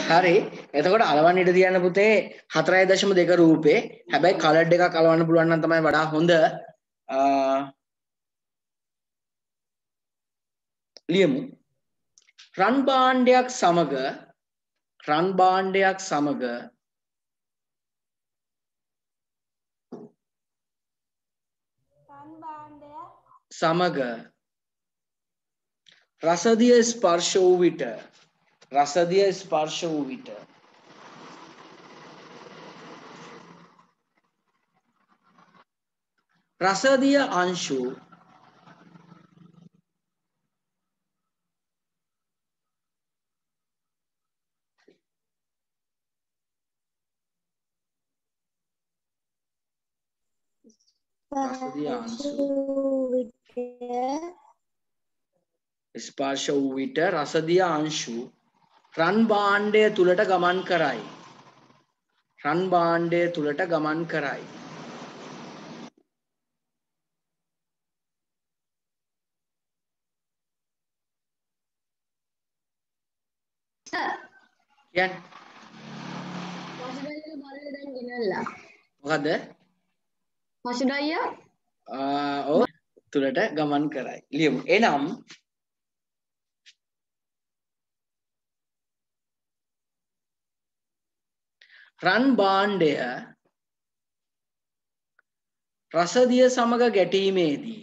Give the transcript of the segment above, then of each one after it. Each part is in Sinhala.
හරි. එතකොට අලවන්න ඉඩ තියන්න පුතේ 4.2 රූපේ. හැබැයි කලර් එකක් අලවන්න පුළුවන් නම් තමයි වඩා හොඳ. ලියමු. රන් භාණ්ඩයක් සමග රන් භාණ්ඩයක් සමග රසදිය ස්පර්ශ වූ විට රසදිය අංශු ස්පර්ශ වූ විට රසදිය අංශු රන් භාණ්ඩය තුලට ගමන් කරයි. කියන්නේ මොකද්ද? පසුඩයිය ඔව් තුලට ගමන් කරයි. ලියමු. එනම් රන් භාණ්ඩය රසදිය සමග ගැටීමේදී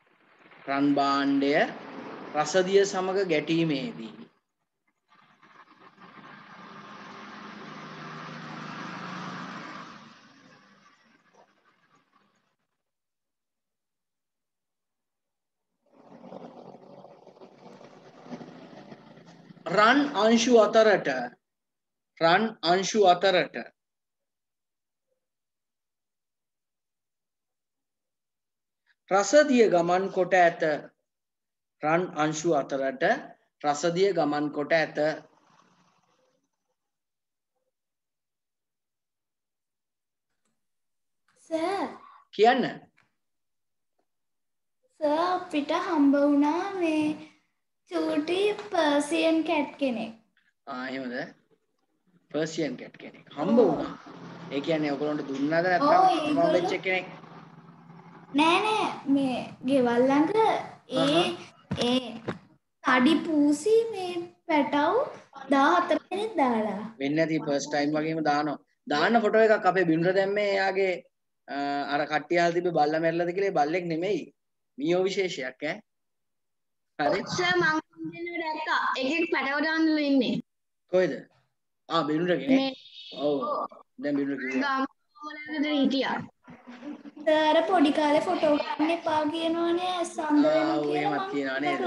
රන් අංශු අතරට රසදිය ගමන් කොට ඇත. සර් කියන්න. සර් අපිට හම්බ වුණා මේ චූටි පර්සියන් කැට් කෙනෙක්. එහෙමද? පර්සියන් කැට් කෙනෙක් හම්බ වුණා. ඒ කියන්නේ ඔයගොල්ලන්ට දුන්නාද නැත්නම් හම්බෙච්ච කෙනෙක්? නෑ මේ ගෙවල් ළඟ ඒ තඩි පූසි මේ පැටව් 14 දෙනෙක් දාලා. වෙන්නේ නැති ෆස්ට් ටයිම් වගේම දානවා. දාන්න ෆොටෝ එකක් අපේ බින්දර දැම්මේ එයාගේ අර කට්ටිය අහලා තිබ්බ බල්ලා මැරලාද කියලා. ඒ බල්ලෙක් නෙමෙයි. මියෝ විශේෂයක් ඈ. හරි. සර් මම දෙන්නව දැක්කා. එකෙක් පැටව දාන්නලු ඉන්නේ. කොහෙද? බින්දරගේ. ඔව්. දැන් බින්දර කිව්වා. ගාමවලද හිටියා. සර් පොඩි කාලේ ෆොටෝ ගන්න එපා කියනවනේ සම්බ වෙනවා කියලා මම කියනවා නේද?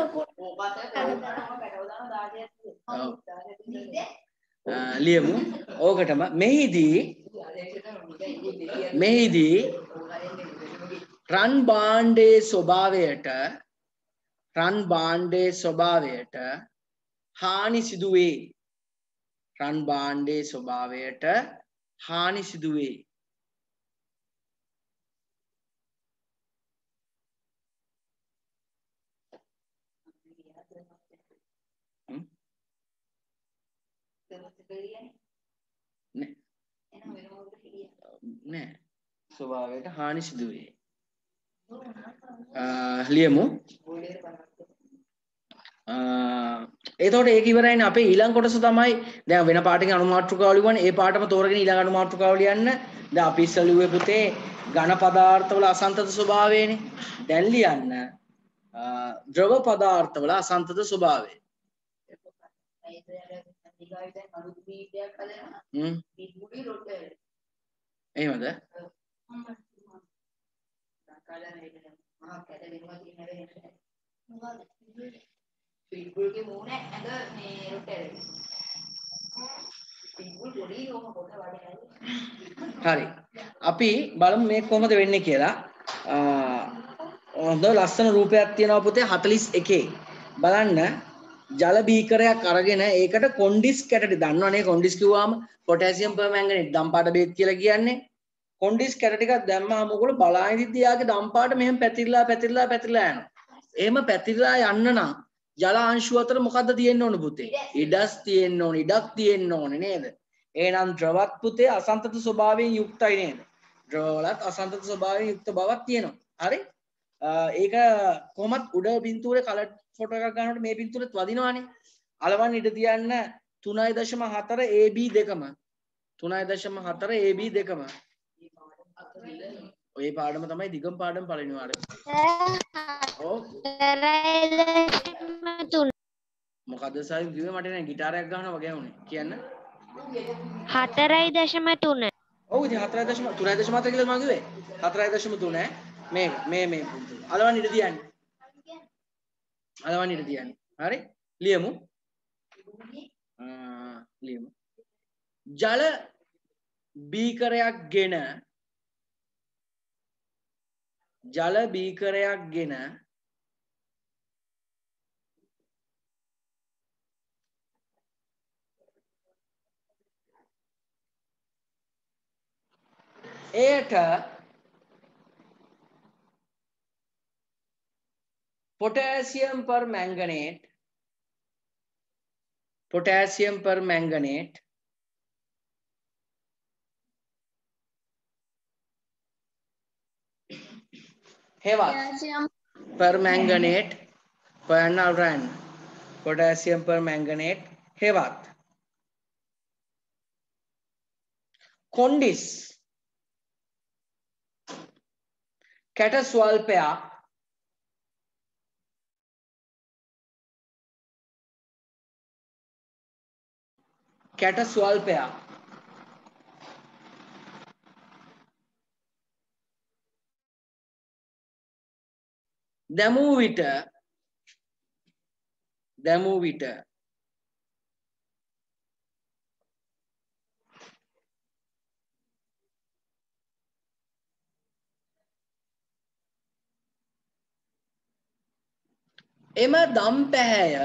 ලියමු. ඕකටම මෙහිදී රන් භාණ්ඩයේ ස්වභාවයට හානි සිදුවේ. නෑ ස්වභාවයට හානි සිදුවේ. ලියමු. එතකොට ඒක ඉවරයිනේ. අපේ ඊළඟ කොටස තමයි දැන් වෙන පාඩකින් අනුමාත්‍රිකාව ලියවන්නේ. ඒ පාඩම තෝරගෙන ඊළඟ අනුමාත්‍රිකාව ලියන්න. දැන් අපි ඉස්සෙල්ලා ලිව්වේ පුතේ ඝන පදාර්ථවල අසන්තත ස්වභාවයනේ. දැන් ලියන්න ද්‍රව පදාර්ථවල අසන්තත ස්වභාවය. එහෙමද? හරි. අපි බලමු මේක කොහොමද වෙන්නේ කියලා. හොඳ ලස්සන රූපයක් තියෙනවා පුතේ 41. බලන්න ජල බීකරයක් අරගෙන ඒකට කොන්ඩිස් කැටටි දන්නවනේ කොන්ඩිස් කිව්වම පොටෑසියම් පර්මැංගනේට් දම්පාට බේත් කියලා කියන්නේ. කොන්ඩිස් කැට ටිකක් දැම්මම ඔයගොල්ලෝ බලාගෙන ඉද්දි යාගේ දම්පාට මෙහෙම පැතිරලා යනවා. එහෙම පැතිරලා යන්න නම් ජල අංශු අතර මොකද්ද තියෙන්න ඕන පුතේ? ඉඩස් තියෙන්න ඕන, ඉඩක් තියෙන්න ඕනේ නේද? එහෙනම් ද්‍රවත් පුතේ අසන්තත ස්වභාවයෙන් යුක්තයි නේද? ද්‍රවවලත් අසන්තත ස්වභාවයෙන් යුක්ත බවක් තියෙනවා. හරි? ඒක කොහොමත් උඩ පින්තූරේ කලර් ෆොටෝ එකක් ගන්නකොට මේ පින්තූරෙත් වදිනවානේ. අලවන්න ඉඩ තියන්න 3.4 AB දෙකම 3.4 AB දෙකම ඔය පාඩම තමයි දිගම පාඩම පළවෙනි වාරේ. ඔව්. මොකද්ද සයින් කිව්වේ මට නෑ ගිටාරයක් ගන්නවා වගේ වුනේ. කියන්න. 4.3 ඔව් ඉතින් 4.3 කියලා මම කිව්වේ. 4.3 මේ අලවන්න ඉඩ තියන්නේ. අලවන්න ඉඩ තියන්නේ. හරි? ලියමු. ලියමු. ජල බීකරයක් ගෙන එයට potassium permanganate හෙවත් permanganate potassium permanganate හෙවත් කොන්ඩිස් කැට ස්වල්පයක් දැමූ විට එම දම් පැහැය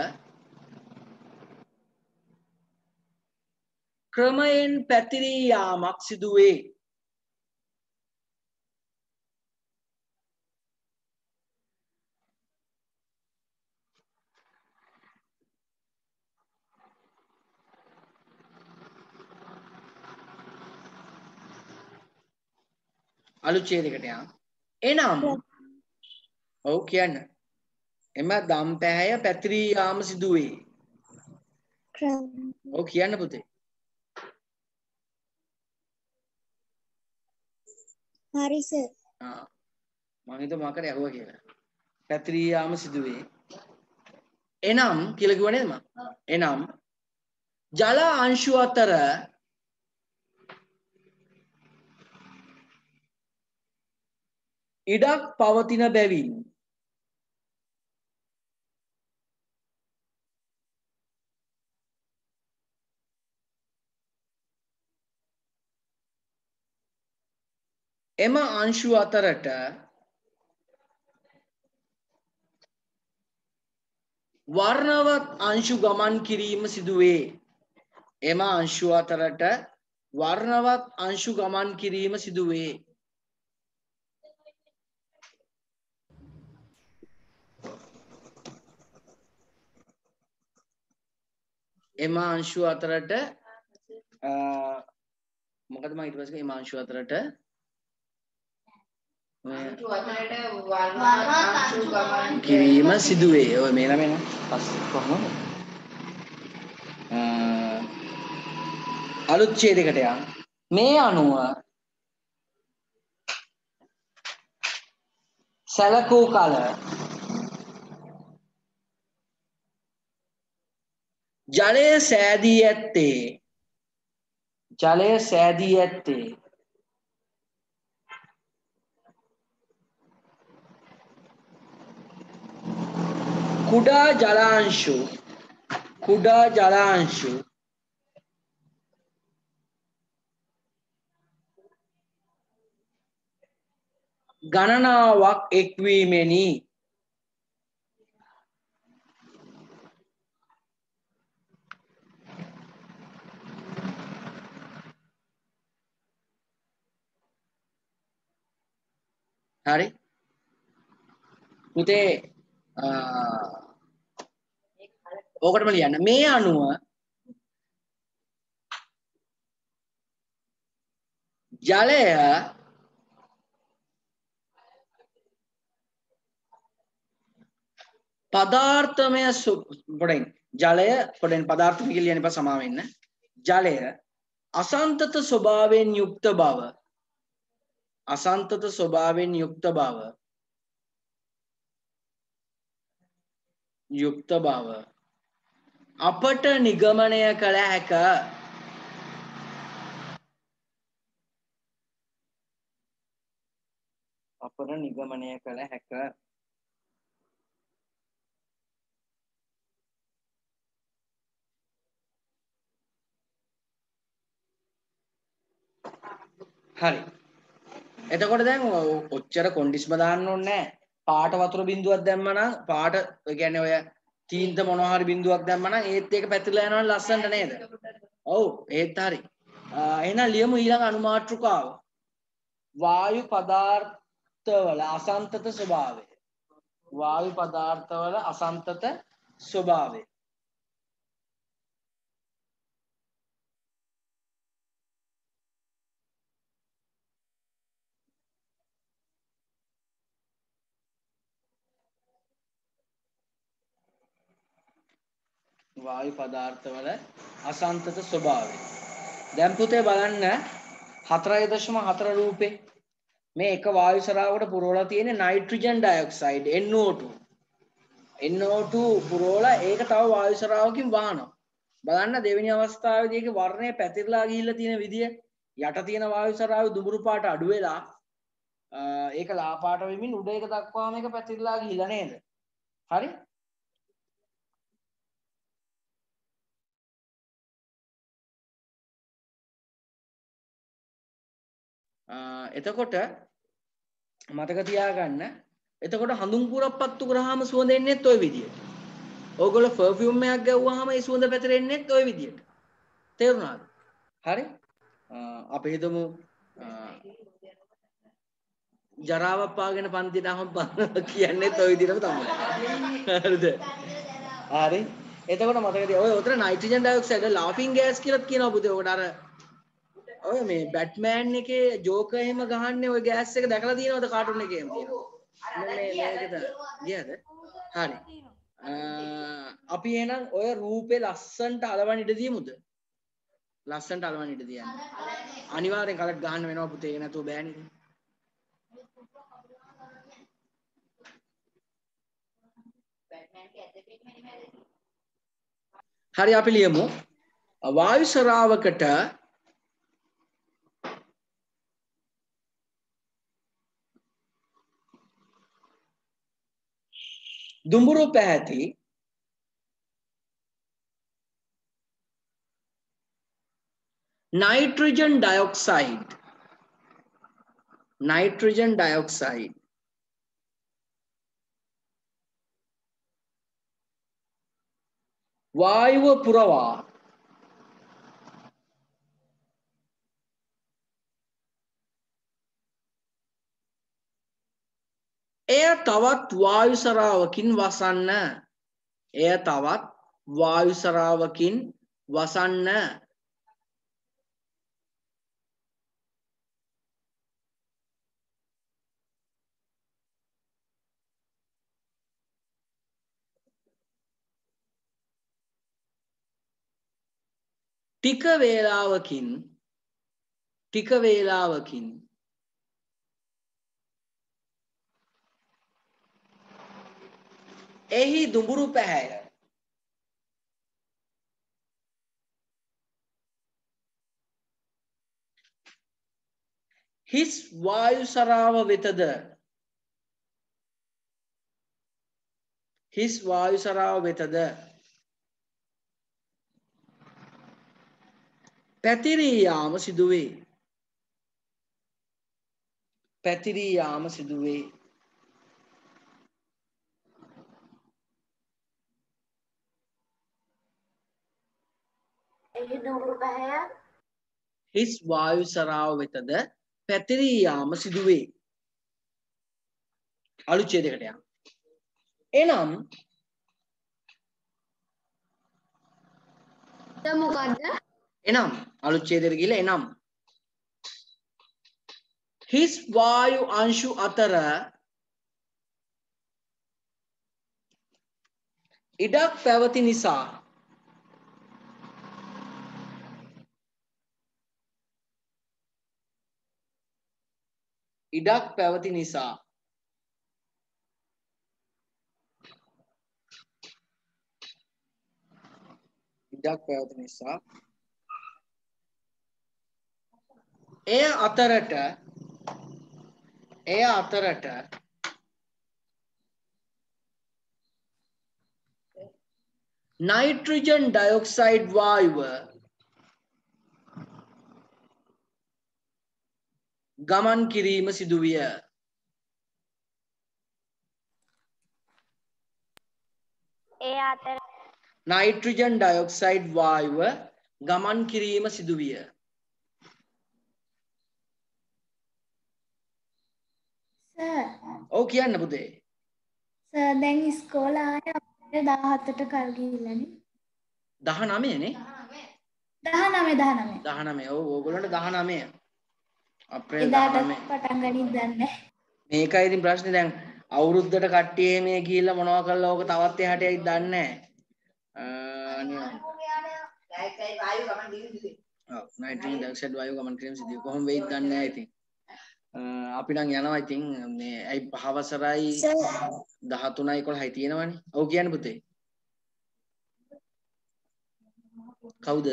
ක්‍රමයෙන් පැතිරී යාමක් සිදුවේ. අලුත් ඡේදයකට යන්න. එනම් ඔව් කියන්න. එම දම් පැහැය පැතිරී යාම සිදුවේ. ඔව් කියන්න පුතේ. හරි සර්. මම හිතුවා මාකට ඇහුවා කියලා. පැතිරී යාම සිදුවේ. එනම් කියලා කිව්ව නේද මම? එනම් ජල අංශු අතර ඉඩක් පවතින බැවින් එම අංශු අතරට වර්ණවත් අංශු ගමන් කිරීම සිදුවේ. එම අංශු අතරට වර්ණවත් අංශු ගමන් කිරීම සිදුවේ. එම අංශු අතරට මොකද මම ඊට පස්සේ එම අංශු අතරට කිරීම සිදුවේ. ඔය මේ ළමෙන පස්සේ කොහොමද? අලුත් ඡේදයකට යන්න. මේ අනුව සැලකූ කල ජලය සෑදී ඇත්තේ කුඩා ජලාංශු ගණනාවක් එක්වීමෙනි. හරි පුතේ ඕකටම ලියන්න. මේ අණුව ජලය පදාර්ථමය පොඩෙන් ජලය පොඩෙන් පදාර්ථමය කියලා ලියන්න එපා සමා වෙන්න. ජලය අසන්තත ස්වභාවයෙන් යුක්ත බව අසන්තත ස්වභාවයෙන් යුක්ත බව අපට නිගමනය කළ හැක. අපට නිගමනය කළ හැක. හරි. එතකොට දැන් ඔච්චර කොන්ඩිස්ම දාන්න ඕනේ නැහැ. පාට වතුර බිඳුවක් දැම්ම නම් පාට ඒ කියන්නේ ඔය තීන්ත මොනවා හරි බිඳුවක් දැම්ම නම් ඒත් ඒක පැතිරලා යනවනේ ලස්සනට නේද? ඔව් ඒත් හරි. එහෙනම් ලියමු ඊළඟ අනුමාත්‍රිකාව. වායු පදාර්ථවල අසන්තත ස්වභාවය. වායු පදාර්ථවල අසන්තත ස්වභාවය. වායු පදාර්ථවල අසන්තත ස්වභාවය. දැන් පුතේ බලන්න 4.4 රූපේ මේ එක වායු සරාවකට පුරවලා තියෙන නයිට්‍රජන් ඩයොක්සයිඩ් NO2. NO2 පුරවලා ඒක තව වායු සරාවකින් වහනවා. බලන්න දෙවෙනි අවස්ථාවේදී ඒකේ වර්ණය පැතිරලා ගිහිල්ලා තියෙන විදිය යට තියෙන වායු සරාවේ දුඹුරු පාට අඩු වෙලා ඒක ලා පාට වෙමින් උඩ එක දක්වාම ඒක පැතිරලා ගිහිල්ලා නේද? හරි? එතකොට මතක තියාගන්න. එතකොට හඳුන් පුරක් පත්තු කරාම සුවඳ එන්නේත් ওই විදියට. ඕගොල්ලෝ පර්ෆියුම් එකක් ගැව්වහම ඒ සුවඳ පැතිරෙන්නේත් ওই විදියට. තේරුණාද? හරි? අපි හිතමු ජරාවක් පාගෙන පන්තියට ආවම කියන්නේත් ওই විදිහටම තමයි. හරිද? හරි. එතකොට මතක තියා ඔය උතර නයිට්‍රජන් ඩයොක්සයිඩ් ලාෆින් ගෑස් කියලාත් කියනවා පුතේ. ඔකට අර ඔය මේ බැට්මෑන් එකේ ජෝකර් එහෙම ගහන්නේ ඔය ගෑස් එක දැකලා තියෙනවද කාටුන් එකේ එහෙම තියෙනවා. මේකද ගියද? හරි. අපි එහෙනම් ඔය රූපේ ලස්සන්ට අලවන්න ඉඩ දියමුද? ලස්සන්ට අලවන්න ඉඩ දියන්න. අනිවාර්යෙන් කලක් ගහන්න වෙනවා පුතේ. ඒක නැතුව බෑනේ. හරි අපි ලියමු. වායු සරාවකට දුඹුරු පැහැති නයිට්‍රජන් ඩයොක්සයිඩ් වායුව පුරවා එය තවත් වායු සරාවකින් වසන්න. ටික වේලාවකින් එහි දුඹුරු පැහැය හිස් වායු සරාව වෙතද පැතිරී යාම සිදුවේ. හිස් වායු සරාව වෙතද පැතිරී යාම සිදුවේ. අලුත් ඡේදයකට යන්න. එනම් මොකද්ද? එනම් අලුත් ඡේදයට ගිහලා එනම් හිස් වායු අංශු අතර ඉඩක් පැවති නිසා ඉඩක් පැවති නිසා එය අතරට නයිට්‍රජන් ඩයොක්සයිඩ් වායුව ගමන් කිරීම සිදුවිය. නයිට්‍රජන් ඩයොක්සයිඩ් වායුව ගමන් කිරීම සිදුවිය. සර් ඔව් කියන්න පුතේ. සර් දැන් ඉස්කෝලේ ආයේ අපිට 17ට කල් ගිහිල්ලානේ. 19 නේ? 19. ඔව් ඕගොල්ලන්ට 19. අප්‍රේල් එදාට 19. පටන් ගනිද්ද දන්නේ. මේකයි ඉතින් ප්‍රශ්නේ දැන් අවුරුද්දට කට්ටිය මේ ගිහිල්ලා මොනවා කළා ඕක තවත් එහාට යයිද දන්නේ නැහැ. නයිට්‍රජන් ඩයොක්සයිඩ් වායුව ගමන් කිරීම සිදුවේ. කොහොම වෙයිද දන්නේ නැහැ ඉතින්. අපි නම් යනවා ඉතින් මේ ඇයි පහවසරයි 13යි 11යි තියෙනවනේ. ඔව් කියන්න පුතේ. කවුද?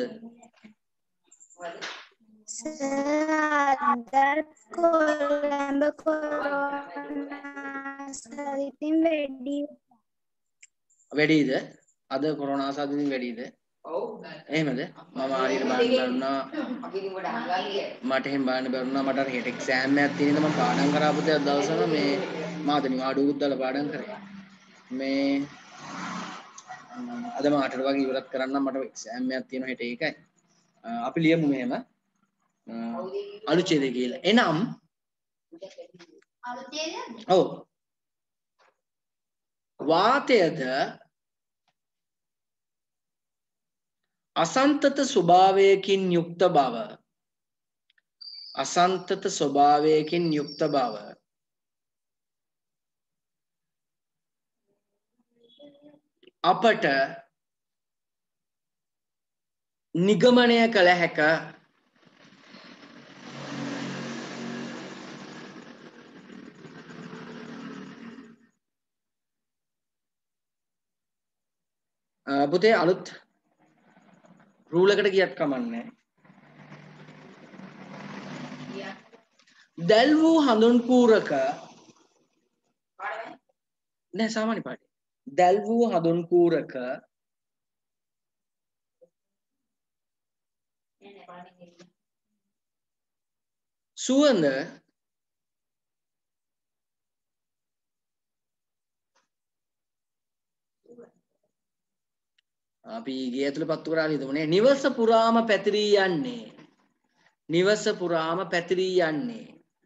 කොළඹ කොරෝනා සරිතින් වැඩිද? අද කොරෝනා ආසාදින් වැඩිද? ඔව්. එහෙමද? මම හරියට බලන්න බැරුණා. මට එහෙම බලන්න බැරුණා. මට හෙට එක්සෑම් එකක් තියෙන නිසා මම පාඩම් කරා පුතේ අද දවසම මේ මාද නිවාඩුවකුත් දාලා පාඩම් කරේ. මේ අද මම 8ට වගේ ඉවරත් කරන්න මට එක්සෑම් එකක් තියෙනවා හෙට ඒකයි. අපි ලියමු මෙහෙම. අලුත් ඡේදය කියලා. එනම් අලුත් ඡේදයක්ද? ඔව්. වාතයද අසන්තත ස්වභාවයකින් යුක්ත බව අපට නිගමනය කළ හැක. පුතේ අලුත් රූල් එකට ගියත් කමන්නේ. දැල් වූ හඳුන් කූරක නෑ සාමාන්‍ය පාඩේ. දැල් වූ හඳුන් කූරක සුවඳ අපි ගේ ඇතුළේ පත්තු කරලා හිතමුනේ. නිවස පුරාම පැතිරී යන්නේ.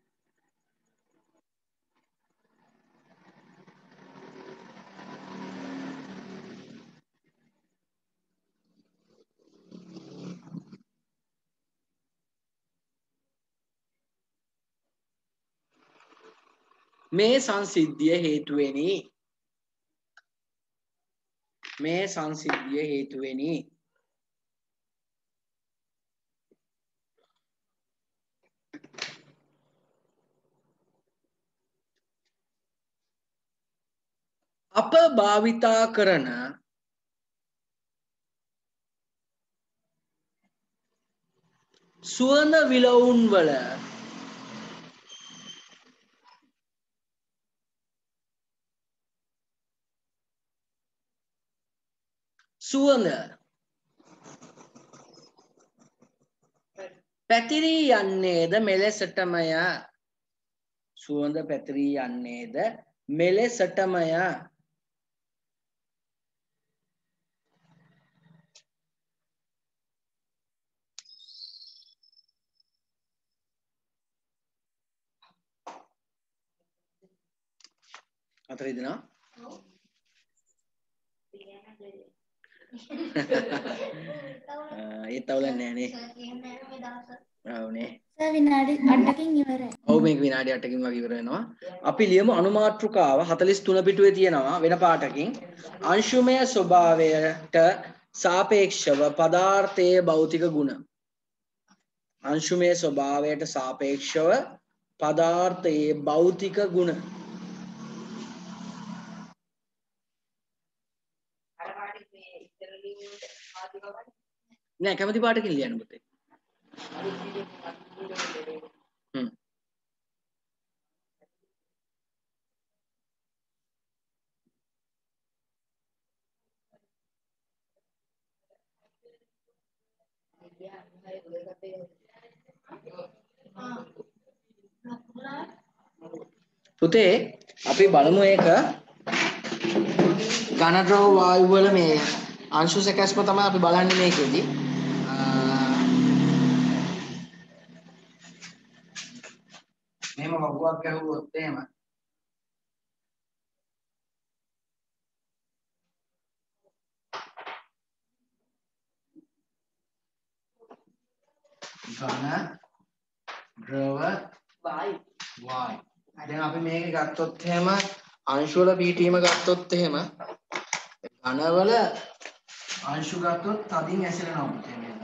මේ සංසිද්ධිය හේතුවෙනි. අප භාවිතා කරන සුවඳ විලවුන් වල සුවඳ පැතිරී යන්නේද මෙලෙසටමය. අතර ඉදෙනවා. ඒ තවුලන්නේ නැහැ නේ. ඔව් නේ. සර් විනාඩි 8කින් ඉවරයි. ඔව් මේක විනාඩි 8කින් වගේ ඉවර වෙනවා. අපි ලියමු අනුමාත්‍රිකාව 43 පිටුවේ තියෙනවා වෙන පාටකින්. අංශුමය ස්වභාවයට සාපේක්ෂව පදාර්ථයේ භෞතික ගුණ. අංශුමය ස්වභාවයට සාපේක්ෂව පදාර්ථයේ භෞතික ගුණ. නෑ කැමති පාටකින් ලියන්න පුතේ. පුතේ අපි බලමු ඒක ඝන ද්‍රව වායු වල මේ අංශු සැකැස්ම තමයි අපි බලන්නේ මේකෙදි. මෙහෙම වගුවක් ගැහුවොත් එහෙම ඝන ද්‍රව වායු. දැන් අපි මේක ගත්තොත් එහෙම අංශු වල පීඨීම ගත්තොත් එහෙම ඝනවල අංශු ගත්තොත් තදින් ඇසිරෙනවා පුතේ නේද?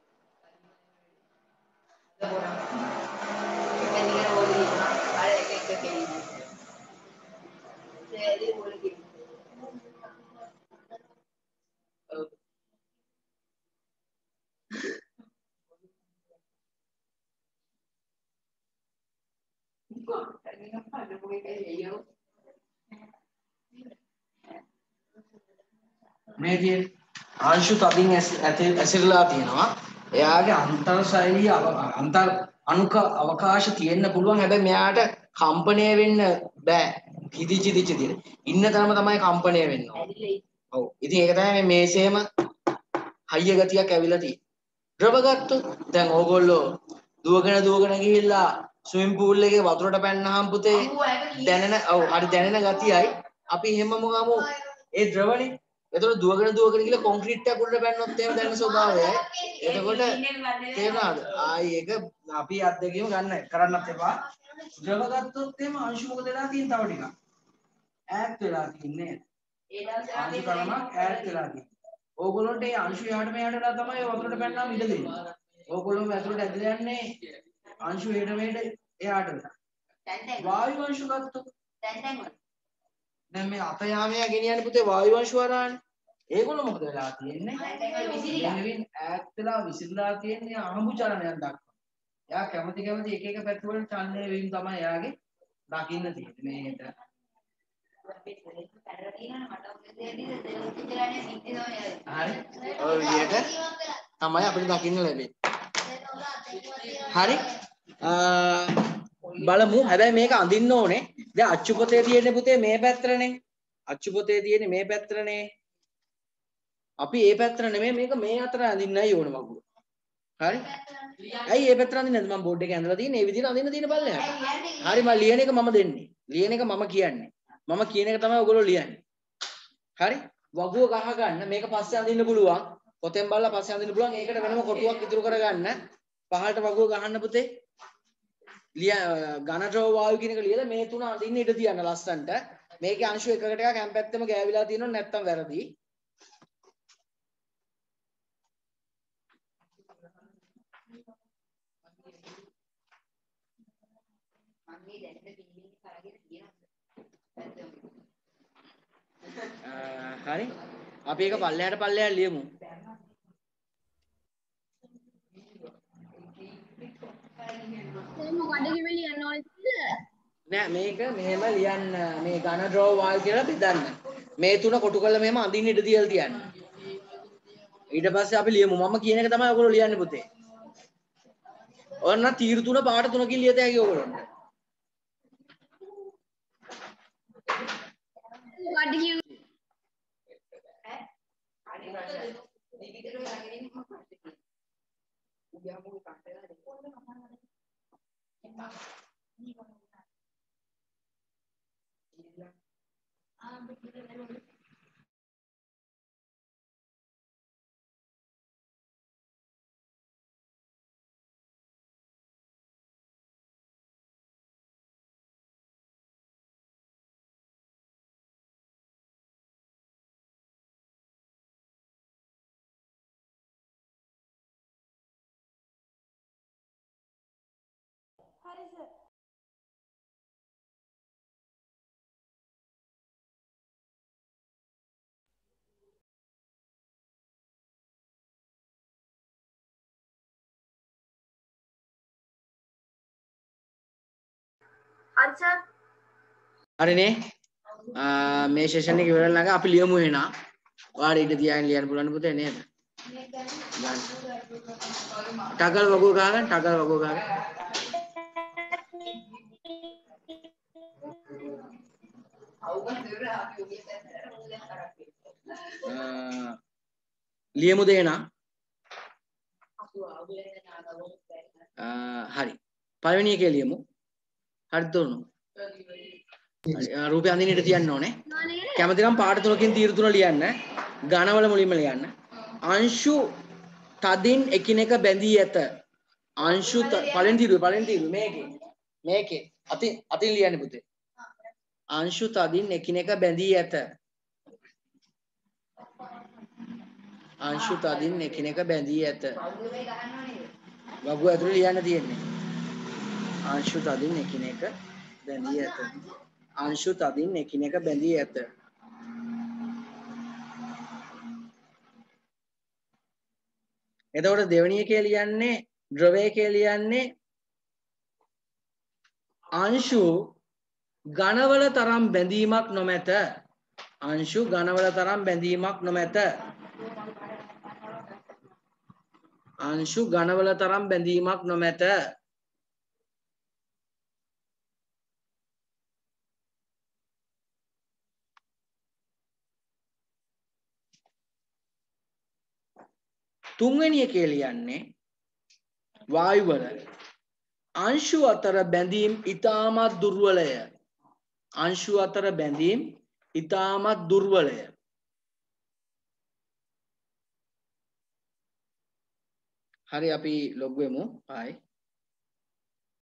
මේ තියෙන අංශු තදින් ඇසිරලා තියෙනවා. එයාගේ අන්තර් ශෛලිය අන්තර් අණුක අවකාශ තියෙන්න පුළුවන්. හැබැයි මෙයාට කම්පණය වෙන්න බෑ. කිදිචිදිච දින. ඉන්න තරම තමයි කම්පණය වෙන්න ඕනේ. ඔව්. ඉතින් ඒක තමයි මේ මේසෙම හයිය ගතියක් ඇවිල්ලා තියෙන්නේ. ද්‍රව ගත්තොත් දැන් ඕගොල්ලෝ දුවගෙන ගිහිල්ලා ස්විමින් pool එකේ වතුරට පැන්නාම පුතේ දැනෙන හරි දැනෙන ගතියයි අපි හැමම ගමු ඒ ද්‍රවනේ. එතකොට දුවගෙන ගිහලා කොන්ක්‍රීට් එකක් උඩට පැන්නොත් එහෙම දැනෙන ස්වභාවයයි. එතකොට තේරුණාද? ආයි ඒක අපි අත්දැකීම ගන්න කරන්නත් එපා. ද්‍රව ගත්තොත් එහෙම අංශු මොකද වෙලා තියෙන තව ටිකක් ඈත් වෙලා තින්නේ. අංශු තරමක් ඈත් වෙලා තියෙන්නේ. ඕගොල්ලන්ට ඒ අංශු යහට මෙහාට වෙලා තමයි වතුරට පැන්නාම ඉඳ දෙන්නේ. ඕගොල්ලෝම ඇතුළට ඇදලා යන්නේ අංශු හෙට මෙහෙට එහාට වෙලා. වායු අංශු ගත්තොත් දැන් මේ අත යාමයා ගෙනියන්නේ පුතේ වායු අංශු වරානේ. ඒගොල්ලෝ මොකද වෙලා තියෙන්නේ? ගෙනවින් ඈත් වෙලා විසිරලා තියෙන්නේ අහඹු චලනයක් දක්වා. එයා කැමති එක එක පැති වලට චලනය වීම තමයි එයාගේ දකින්න තියෙන්නේ මේකට. හරි. ඔය විදිහට තමයි අපිට දකින්න ලැබෙන්නේ. හරි. බලමු. හැබැයි මේක අඳින්න ඕනේ. දැන් අච්චුපතේ තියෙන්නේ පුතේ මේ පැත්තටනේ. අච්චුපතේ තියෙන්නේ මේ පැත්තටනේ. අපි මේ පැත්තට නෙමෙයි මේක මේ අතර අඳින්නයි ඕන වගුව. හරි? ඇයි මේ පැත්තට අඳින්නේ නැද්ද? මම බෝඩ් එකේ ඇඳලා තියෙන්නේ. මේ විදිහට අඳින්න තියෙන බලන්න. හරි මම ලියන එක මම දෙන්නේ. ලියන එක මම කියන්නේ. මම කියන එක තමයි ඔයගොල්ලෝ ලියන්නේ. හරි? වගුව ගහ ගන්න. මේක පස්සේ අඳින්න පුළුවන්. පොතෙන් බලලා පස්සේ අඳින්න පුළුවන්. ඒකට වෙනම කොටුවක් ඉතුරු කරගන්න. පහළට වගුව ගහන්න පුතේ. ඝන ද්‍රව වායු කියන එක ලියලා මේ තුන අඳින්න ඉඩ තියන්න ලස්සන්ට. මේකේ අංශු එකකට එකක් හැම පැත්තෙම ගෑවිලා තියෙනව නැත්තම් වැරදි. හරි අපි ඒක පල්ලෙහාට ලියමු. නෑ මේක මෙහෙම ලියන්න මේ ඝන ද්‍රව වායු කියලා බෙදන්න. මේ තුන කොටු කරලා මෙහෙම අඳින්න ඉඩ තියලා තියන්න. ඊට පස්සේ අපි ලියමු. මම කියන එක තමයි ඔයගොල්ලෝ ලියන්නේ පුතේ. ඔන්න තීරු තුන පාට තුනකින් ලියත හැකි ඔයගොල්ලන්ට. answer. හරිනේ මේ සෙෂන් එක ඉවර ළඟ අපි ලියමු එහෙනම් ඔයාලා ඊට තියාගෙන ලියන්න පුළුවන් පුතේ නේද ටගල් වගෝ ගහගන්න ටගල් වගෝ ගහගන්න ලියමුද එහෙනම් හරි පළවෙනි එකේ ලියමු හරිද තෝරනු රූපය අඳින්නට තියන්න ඕනේ කැමති නම් පාඩ තුනකින් තීරු තුන ලියන්න ඝනවල මුලින්ම ලියන්න අංශු තදින් එකිනෙක බැඳී ඇත අංශු පළවෙනි තීරුව මේකේ අතින් ලියන්න පුතේ අංශු තදින් එකිනෙක බැඳී ඇත අංශු තදින් එකිනෙක බැඳී ඇත වගුව ඇතුලේ ලියන්න තියෙන්නේ අංශු තදින් එකිනෙක බැඳී ඇත අංශු තදින් එකිනෙක බැඳී ඇත එතකොට දෙවෙනි එකේ ලියන්නේ ද්‍රවයේ ලියන්නේ අංශු ඝනවල තරම් බැඳීමක් නොමැත අංශු ඝනවල තරම් බැඳීමක් නොමැත අංශු ඝනවල තරම් බැඳීමක් නොමැත තුන්වෙනි එකේ ලියන්නේ වායුවල අංශු අතර බැඳීම් ඊටමත් දුර්වලය අංශු අතර බැඳීම් ඊටමත් දුර්වලය හරි අපි ලොග් වෙමු ආයි